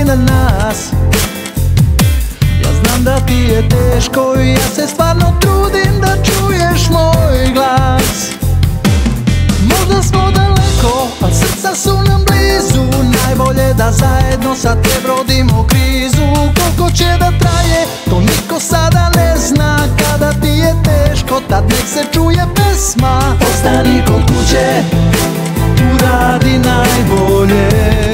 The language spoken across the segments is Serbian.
na nas. Ja znam da ti je teško i ja se stvarno trudim da čuješ moj glas. Možda smo daleko, a srca su nam blizu. Najbolje da zajedno sad prebrodimo krizu. Koliko će da traje, to niko sada ne zna. Kada ti je teško, tad nek se čuje pesma. Ostani kod kuće, uradi najbolje.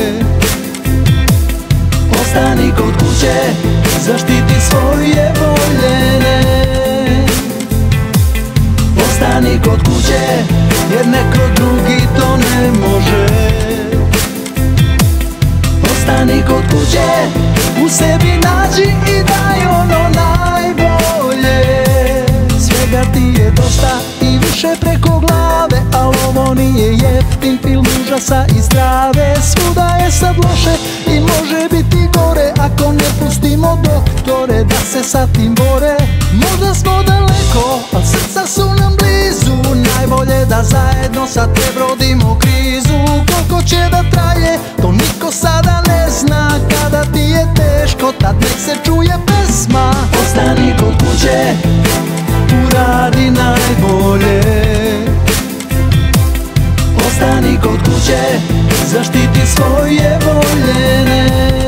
Ostani kod kuće, zaštiti svoje voljene. Ostani kod kuće, jer neko drugi to ne može. Ostani kod kuće, u sebi nađi i daj ono najbolje. Svega ti je dosta i više preko glave, al ovo nije jeftin film užasa i strave. Svuda je sad loše i može biti gore ako ne pustimo doktore da se sa tim bore. Možda smo daleko, a srca su nam blizu. Najbolje da zajedno sad prebrodimo krizu. Koliko će da traje, to niko sada ne zna. Kada ti je teško, tad nek se čuje pesma. Ostani kod kuće, uradi najbolje. Ostani kod kuće, zaštiti svoje voljene.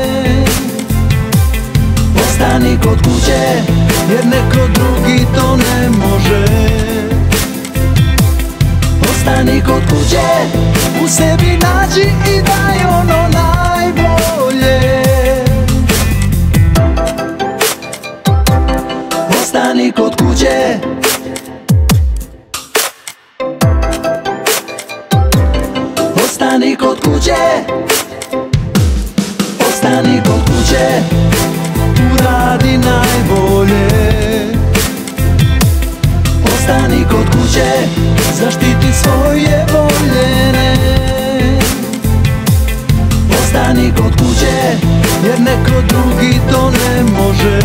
Ostani kod kuće, jer neko drugi to ne može. Ostani kod kuće, u sebi nađi i daj ono najbolje. Ostani kod kuće, ostani kod kuće, ostani kod kuće, uradi najbolje. Ostani kod kuće, zaštiti svoje voljene. Ostani kod kuće, jer neko drugi to ne može.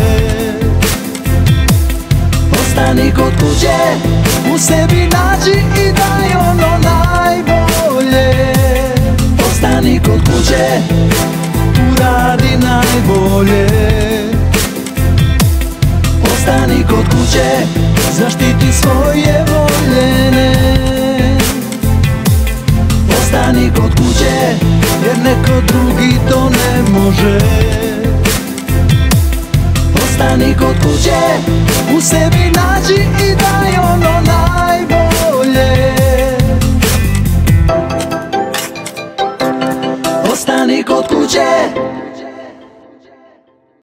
Ostani kod kuće, u sebi nađi i daj ono najbolje. Ostani kod kuće, uradi najbolje. Ostani kod kuće, zaštiti svoje voljene. Ostani kod kuće, jer neko drugi to ne može. Ostani kod kuće, u sebi nađi i daj ono najbolje. Ostani kod kuće.